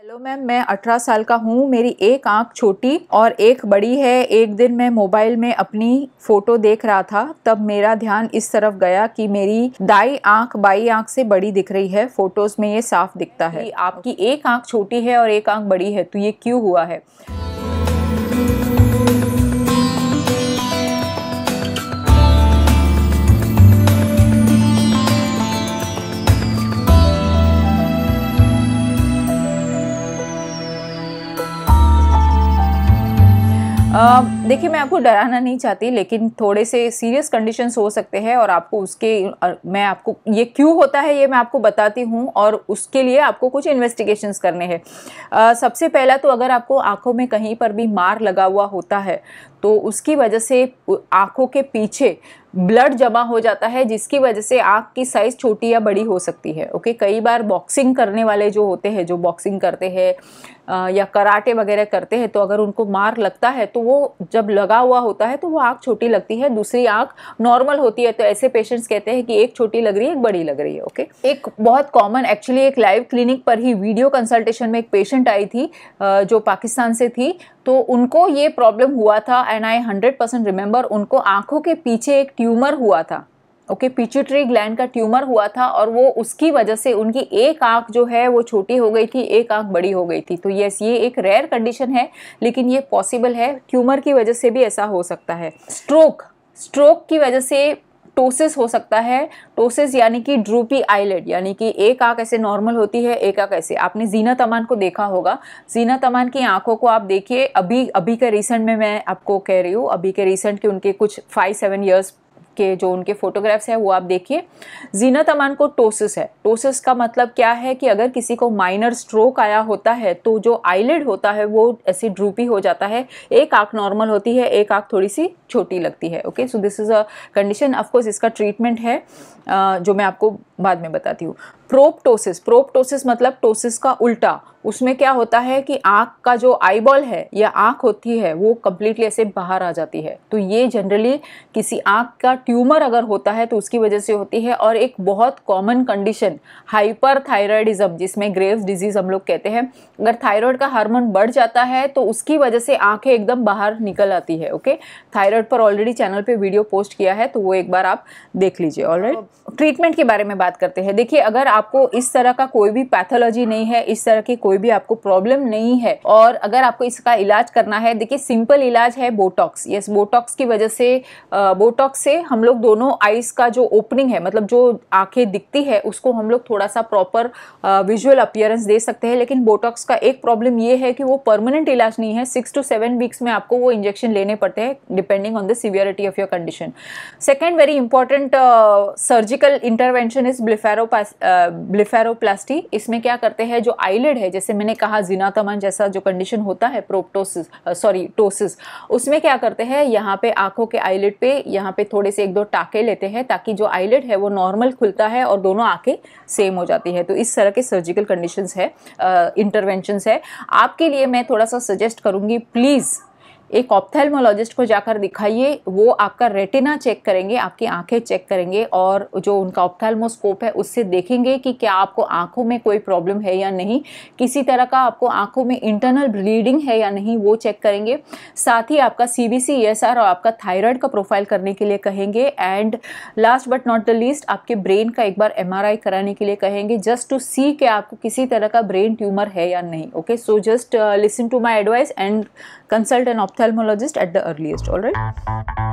Hello ma'am, मैं 18 साल का हूँ। मेरी एक आंख छोटी और एक बड़ी है। एक दिन मैं मोबाइल में अपनी फ़ोटो देख रहा था, तब मेरा ध्यान इस तरफ गया कि मेरी दाई आंख बाई आंख से बड़ी दिख रही है। फ़ोटोज़ में ये साफ दिखता है कि आपकी एक आंख छोटी है और एक आंख बड़ी है, तो ये क्यों हुआ है? देखिए, मैं आपको डराना नहीं चाहती, लेकिन थोड़े से सीरियस कंडीशंस हो सकते हैं और आपको मैं आपको ये क्यों होता है ये मैं आपको बताती हूँ, और उसके लिए आपको कुछ इन्वेस्टिगेशंस करने हैं। सबसे पहला तो अगर आपको आंखों में कहीं पर भी मार लगा हुआ होता है तो उसकी वजह से आंखों के पीछे ब्लड जमा हो जाता है, जिसकी वजह से आंख की साइज़ छोटी या बड़ी हो सकती है। ओके, कई बार बॉक्सिंग करने वाले जो होते हैं, जो बॉक्सिंग करते हैं या कराटे वगैरह करते हैं, तो अगर उनको मार लगता है तो वो जब लगा हुआ होता है तो वो आंख छोटी लगती है, दूसरी आंख नॉर्मल होती है। तो ऐसे पेशेंट्स कहते हैं कि एक छोटी लग रही है, एक बड़ी लग रही है। ओके, एक बहुत कॉमन, एक्चुअली एक लाइव क्लिनिक पर ही वीडियो कंसल्टेशन में एक पेशेंट आई थी जो पाकिस्तान से थी, तो उनको ये प्रॉब्लम हुआ था एंड आई 100% रिमेंबर। उनको आंखों के पीछे एक ट्यूमर हुआ था। ओके, पिट्यूटरी ग्लैंड का ट्यूमर हुआ था और वो उसकी वजह से उनकी एक आंख जो है वो छोटी हो गई थी, एक आंख बड़ी हो गई थी। तो यस, ये एक रेयर कंडीशन है, लेकिन ये पॉसिबल है। ट्यूमर की वजह से भी ऐसा हो सकता है। स्ट्रोक की वजह से टोसिस हो सकता है। टोसिस यानी कि ड्रूपी आईलिड, यानी कि एक आंख ऐसे नॉर्मल होती है, एक आंख ऐसे। आपने जीनत अमान को देखा होगा। जीनत अमान की आंखों को आप देखिए, अभी के रिसेंट में मैं आपको कह रही हूँ, अभी के रिसेंट के उनके कुछ 5-7 ईयर्स के जो उनके फोटोग्राफ्स है वो आप देखिए। जीनत अमान को टोसिस है। टोसिस का मतलब क्या है कि अगर किसी को माइनर स्ट्रोक आया होता है तो जो आईलिड होता है वो ऐसे ड्रूपी हो जाता है, एक आंख नॉर्मल होती है, एक आंख थोड़ी सी छोटी लगती है। Okay, so this is a condition. Of course इसका ट्रीटमेंट है जो मैं आपको बाद में बताती हूँ। प्रोप्टोसिस मतलब टोसिस का उल्टा। उसमें क्या होता है कि आंख का जो आईबॉल है या आंख होती है वो कंप्लीटली ऐसे बाहर आ जाती है। तो ये जनरली किसी आंख का ट्यूमर अगर होता है तो उसकी वजह से होती है। और एक बहुत कॉमन कंडीशन हाइपरथायराइडिज्म, जिसमें ग्रेव्स डिजीज हम लोग कहते हैं, अगर थायराइड का हार्मोन बढ़ जाता है तो उसकी वजह से आंखें एकदम बाहर निकल आती है। ओके, थायराइड पर ऑलरेडी चैनल पे वीडियो पोस्ट किया है, तो वो एक बार आप देख लीजिए। ऑलराइट, ट्रीटमेंट के बारे में बात करते हैं। देखिए, अगर आपको इस तरह का कोई भी पैथोलॉजी नहीं है, इस तरह की कोई भी आपको प्रॉब्लम नहीं है, और अगर आपको इसका इलाज करना है, देखिए सिंपल इलाज है बोटॉक्स। यस, बोटॉक्स की वजह से बोटॉक्स से हम लोग दोनों आईज का जो ओपनिंग है, मतलब जो आंखें दिखती है, उसको हम लोग थोड़ा सा प्रॉपर विजुअल अपीयरेंस दे सकते हैं। लेकिन बोटॉक्स का एक प्रॉब्लम ये है कि वो परमानेंट इलाज नहीं है। 6 to 7 वीक्स में आपको वो इंजेक्शन लेने पड़ते हैं depending on the severity of your condition. Second very important surgical intervention is blepharoplasty. इसमें क्या करते हैं, जो आईलिड है, जैसे मैंने कहा जीनत अमान जैसा जो कंडीशन होता है टोसिस, उसमें क्या करते हैं, यहाँ पे आंखों के आईलिड पे यहाँ पे थोड़े से 1-2 टाके लेते हैं ताकि जो आईलिड है वो नॉर्मल खुलता है और दोनों आंखें सेम हो जाती है। तो इस तरह के सर्जिकल कंडीशंस है, इंटरवेंशंस है। आपके लिए मैं थोड़ा सा सजेस्ट करूंगी, प्लीज़ एक ऑप्थेल्मोलॉजिस्ट को जाकर दिखाइए। वो आपका रेटिना चेक करेंगे, आपकी आंखें चेक करेंगे, और जो उनका ऑप्थेल्मोस्कोप है उससे देखेंगे कि क्या आपको आंखों में कोई प्रॉब्लम है या नहीं, किसी तरह का आपको आंखों में इंटरनल ब्लीडिंग है या नहीं, वो चेक करेंगे। साथ ही आपका CBC, ESR और आपका थायराइड का प्रोफाइल करने के लिए कहेंगे। And last but not the least, आपके ब्रेन का एक बार MRI कराने के लिए कहेंगे, जस्ट टू सी कि आपको किसी तरह का ब्रेन ट्यूमर है या नहीं। Okay, so just listen to my advice and consult an ophthalmologist at the earliest. All right.